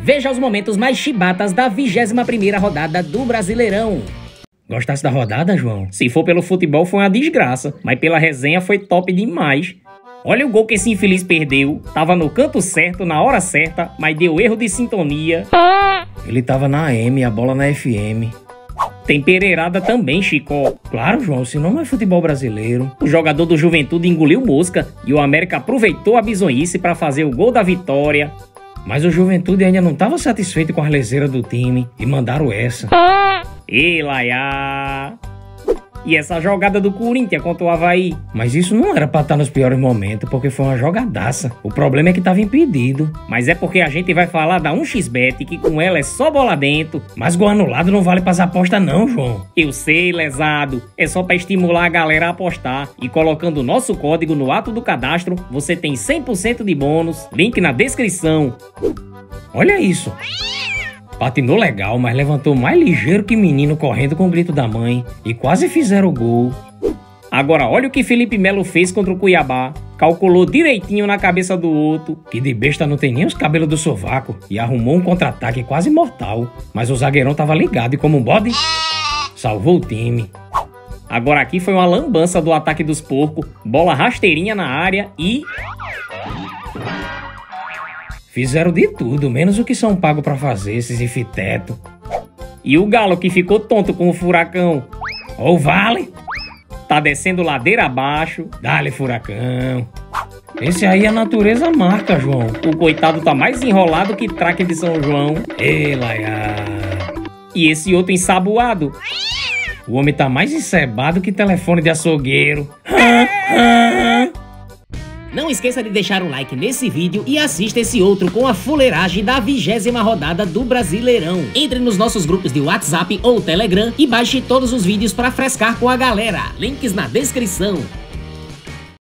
Veja os momentos mais chibatas da 21ª rodada do Brasileirão. Gostasse da rodada, João? Se for pelo futebol foi uma desgraça, mas pela resenha foi top demais. Olha o gol que esse infeliz perdeu. Tava no canto certo, na hora certa, mas deu erro de sintonia. Ele tava na AM e a bola na FM. Tem pereirada também, Chico. Claro, João, senão não é futebol brasileiro. O jogador do Juventude engoliu mosca e o América aproveitou a bizonhice para fazer o gol da vitória. Mas o Juventude ainda não estava satisfeito com a leseira do time e mandaram essa. Ei, Laiá! E essa jogada do Corinthians contra o Avaí? Mas isso não era pra estar nos piores momentos, porque foi uma jogadaça. O problema é que tava impedido. Mas é porque a gente vai falar da 1xBet, que com ela é só bola dentro. Mas gol anulado não vale pras apostas não, João. Eu sei, lesado. É só pra estimular a galera a apostar. E colocando o nosso código no ato do cadastro, você tem 100% de bônus. Link na descrição. Olha isso. Patinou legal, mas levantou mais ligeiro que menino correndo com o grito da mãe. E quase fizeram o gol. Agora olha o que Felipe Melo fez contra o Cuiabá. Calculou direitinho na cabeça do outro, que de besta não tem nem os cabelos do sovaco, e arrumou um contra-ataque quase mortal. Mas o zagueirão tava ligado e como um bode, salvou o time. Agora aqui foi uma lambança do ataque dos porcos. Bola rasteirinha na área e... fizeram de tudo, menos o que são pagos pra fazer, esses infitetos. E o Galo que ficou tonto com o Furacão. Ô, Vale! Tá descendo ladeira abaixo. Dale, Furacão. Esse aí a natureza marca, João. O coitado tá mais enrolado que traque de São João. Ei, Laiá. E esse outro ensaboado. O homem tá mais encebado que telefone de açougueiro. Não esqueça de deixar um like nesse vídeo e assista esse outro com a fuleiragem da 20ª rodada do Brasileirão. Entre nos nossos grupos de WhatsApp ou Telegram e baixe todos os vídeos para frescar com a galera. Links na descrição.